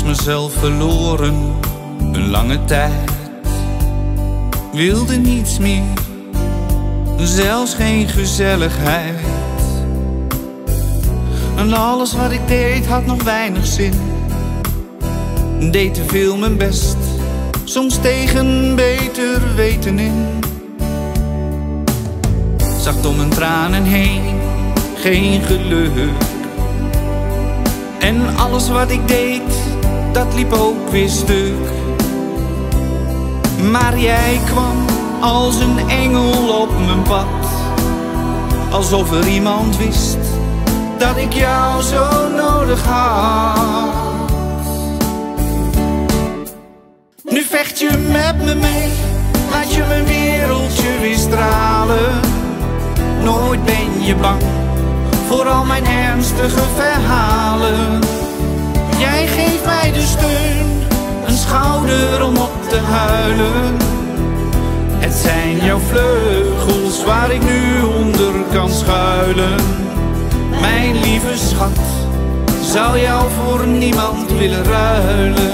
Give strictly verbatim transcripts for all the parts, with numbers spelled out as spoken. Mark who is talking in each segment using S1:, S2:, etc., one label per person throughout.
S1: was mezelf verloren, een lange tijd. Wilde niets meer, zelfs geen gezelligheid. En alles wat ik deed had nog weinig zin. Deed te veel mijn best, soms tegen beter weten in. Zag door mijn tranen heen, geen geluk. En alles wat ik deed, dat liep ook weer stuk. Maar jij kwam als een engel op mijn pad, alsof er iemand wist dat ik jou zo nodig had. Nu vecht je met me mee, laat je mijn wereldje weer stralen. Nooit ben je bang voor al mijn ernstige verhalen. Jij geeft mij de steun, een schouder om op te huilen. Het zijn jouw vleugels waar ik nu onder kan schuilen. Mijn lieve schat, zou jou voor niemand willen ruilen.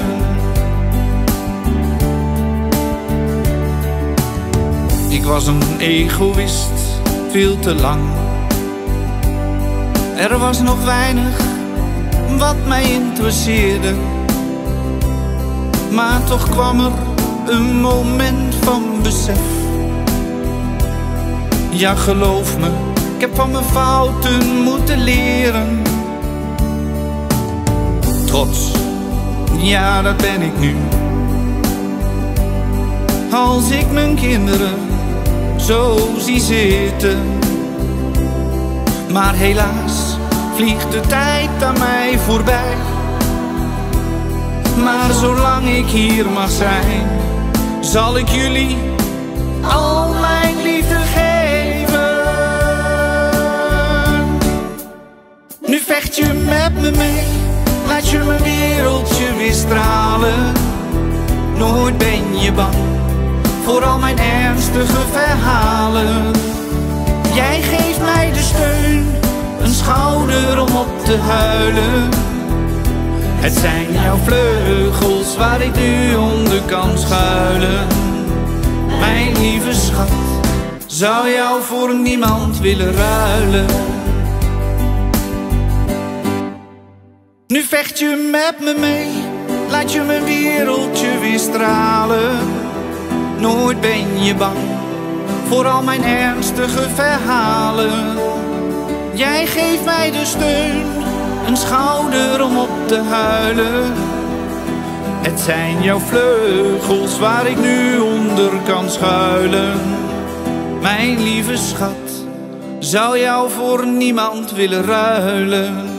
S1: Ik was een egoïst, veel te lang. Er was nog weinig wat mij interesseerde. Maar toch kwam er een moment van besef. Ja, geloof me, ik heb van mijn fouten moeten leren. Trots, ja dat ben ik nu. Als ik mijn kinderen zo zie zitten. Maar helaas vliegt de tijd aan mij voorbij. Maar zolang ik hier mag zijn, zal ik jullie al mijn liefde geven. Nu vecht je met me mee, laat je mijn wereldje weer stralen. Nooit ben je bang voor al mijn ernstige verhalen. Jij geeft mij de steun, een schouder om op te huilen. Het zijn jouw vleugels waar ik nu onder kan schuilen. Mijn lieve schat, zou jou voor niemand willen ruilen. Nu vecht je met me mee, laat je mijn wereldje weer stralen. Nooit ben je bang voor al mijn ernstige verhalen. Jij geeft mij de steun, een schouder om op te huilen. Het zijn jouw vleugels waar ik nu onder kan schuilen. Mijn lieve schat, zou jou voor niemand willen ruilen.